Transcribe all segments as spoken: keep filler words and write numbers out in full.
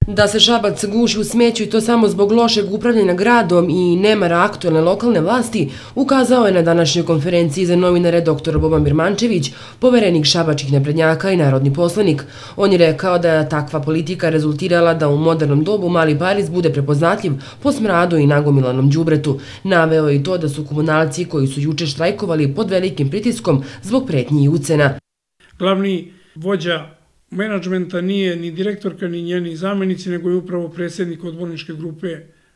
Da se Šabac guši u smeću i to samo zbog lošeg upravljanja gradom i nemara aktuelne lokalne vlasti, ukazao je na današnjoj konferenciji za novinare doktor Boban Birmančević, poverenik šabačkih naprednjaka i narodni poslanik. On je rekao da je takva politika rezultirala da u modernom dobu Mali Pariz bude prepoznatljiv po smradu i nagomilanom đubretu. Naveo je i to da su komunalci koji su juče štrajkovali pod velikim pritiskom zbog pretnji i ucena. Glavni vođa menadžmenta nije ni direktorka ni njeni zamenici, nego je upravo predsjednik odborničke grupe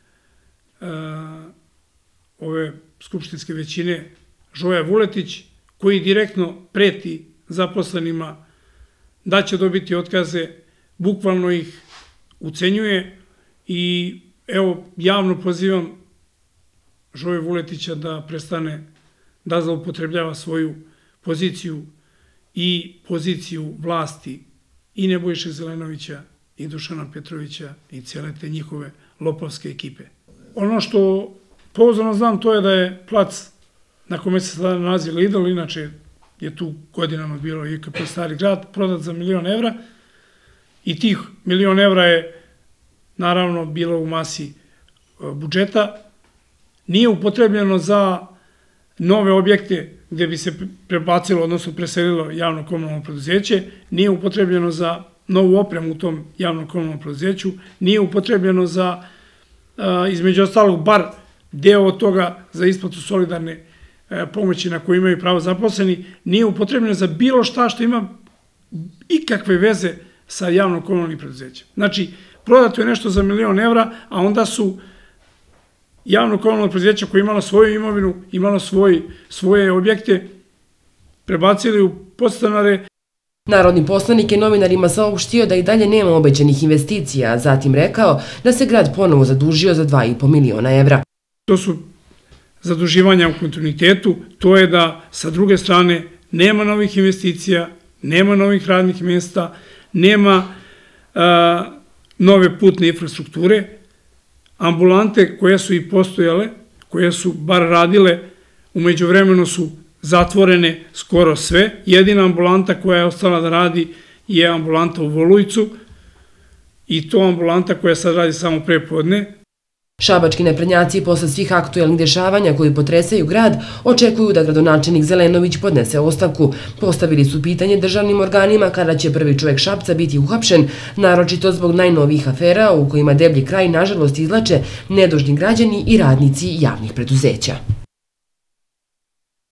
ove skupštinske većine Žoja Vuletić, koji direktno preti zaposlenima da će dobiti otkaze, bukvalno ih ucenjuje i evo javno pozivam Žoju Vuletića da prestane da zloupotrebljava svoju poziciju i poziciju vlasti i Nebojše Zelenovića, i Dušana Petrovića, i cijele te njihove lopovske ekipe. Ono što pouzdano znam, to je da je plac na kome se sada nalazi Lidl, inače je tu godinama bilo I K P Stari grad, prodat za milion evra, i tih milion evra je naravno bilo u masi budžeta. Nije upotrebljeno za nove objekte gdje bi se prebacilo, odnosno preselilo javno komunalno preduzeće, nije upotrebljeno za novu opremu u tom javnom komunalnom preduzeću, nije upotrebljeno za, između ostalog, bar deo od toga za isplatu solidarne pomoći na koju imaju pravo zaposleni, nije upotrebljeno za bilo šta što ima ikakve veze sa javno komunalnim preduzećem. Znači, prodato je nešto za milion evra, a onda su javno komunalno preduzeće koje je imalo svoju imovinu, imalo svoje objekte, prebacili u podstanare. Narodni poslanik je novinarima saopštio da i dalje nema obećanih investicija, a zatim rekao da se grad ponovo zadužio za dva i po miliona evra. To su zaduživanja u kontinuitetu, to je da sa druge strane nema novih investicija, nema novih radnih mjesta, nema nove putne infrastrukture. Ambulante koje su i postojale, koje su bar radile, u međuvremenu su zatvorene skoro sve. Jedina ambulanta koja je ostala da radi je ambulanta u Volujcu i to ambulanta koja sad radi samo prepodne. Šabački naprednjaci posle svih aktuelnih dešavanja koji potresaju grad očekuju da gradonačelnik Zelenović podnese ostavku. Postavili su pitanje državnim organima kada će prvi čovjek Šapca biti uhapšen, naročito zbog najnovijih afera u kojima deblji kraj nažalost izvlače nedužni građani i radnici javnih preduzeća.